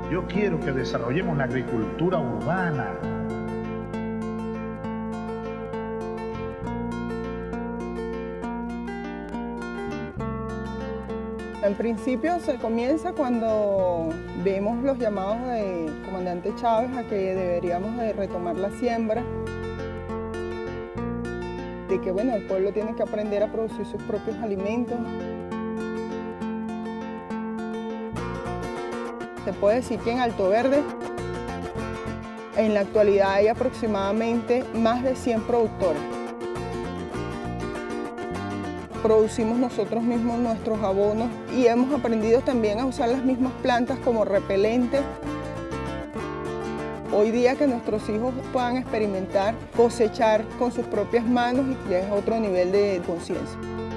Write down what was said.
Yo quiero que desarrollemos la agricultura urbana. En principio se comienza cuando vemos los llamados del comandante Chávez a que deberíamos de retomar la siembra, de que bueno, el pueblo tiene que aprender a producir sus propios alimentos. Se puede decir que en Alto Verde, en la actualidad hay aproximadamente más de 100 productores. Producimos nosotros mismos nuestros abonos y hemos aprendido también a usar las mismas plantas como repelentes. Hoy día que nuestros hijos puedan experimentar cosechar con sus propias manos ya es otro nivel de conciencia.